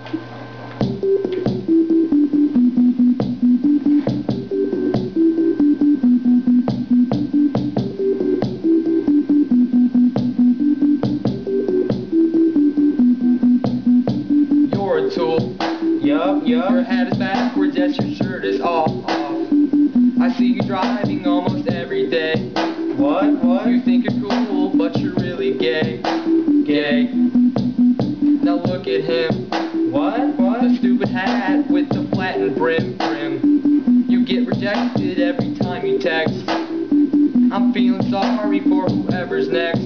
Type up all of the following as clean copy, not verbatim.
Tool. Yup. Your hat is backwards, yes, your shirt is off. I see you driving almost every day. What? You think you're cool, but you're really gay. Now look at him. What? The stupid hat with the flattened brim. You get rejected every time you text. I'm feeling sorry for whoever's next.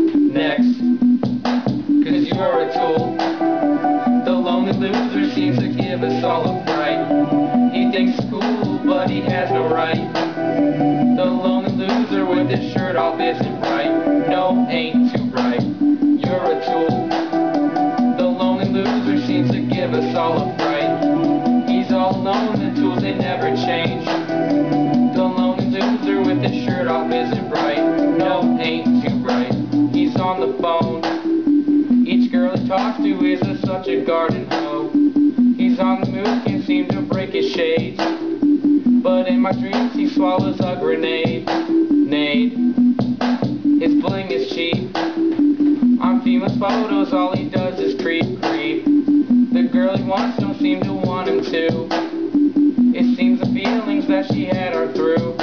Cause you're a tool. Loser seems to give us all a fright. He thinks it's cool, but he has no right. The lonely loser with his shirt off isn't right. No, ain't too bright. You're a tool. The lonely loser seems to give us all a fright. He's all alone, the tools they never change. The lonely loser with his shirt off isn't bright. No, ain't too bright. He's on the phone. Each girl he talks to is such a garden hoe. He's on the move, can't seem to break his shades. But in my dreams he swallows a grenade. His bling is cheap. On females' photos all he does is creep. The girl he wants don't seem to want him to. It seems the feelings that she had are through.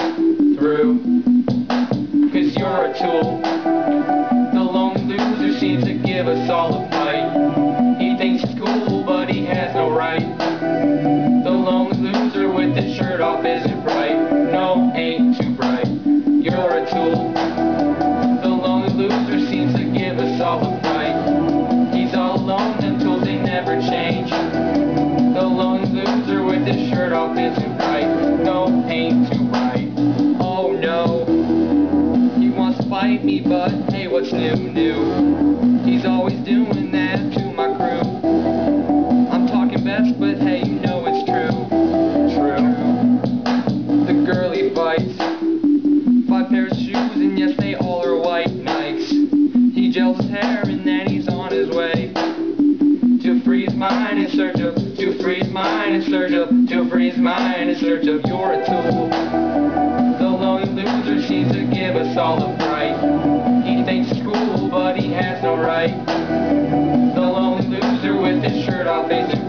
Cause you're a tool. The lonely loser seems to give us all a fight. He thinks he's cool, but he has no right. The lonely loser with his shirt off isn't bright. No, ain't too bright. You're a tool. The lonely loser seems to give us all a fight. He's all alone, them tools they never change. The lonely loser with his shirt off isn't bright. No, ain't too bright. Oh no. He wants to fight me, but hey, what's new? He's always doing that to my crew. I'm talking best, but hey, you know it's true. The girl he fights, 5 pairs of shoes, and yes, they all are white Nikes. He gels his hair, and then he's on his way to free his mind in search of, You're a tool. The lonely loser seems to give us all a fright. He thinks it's cool, but he has no right. The lonely loser with his shirt off is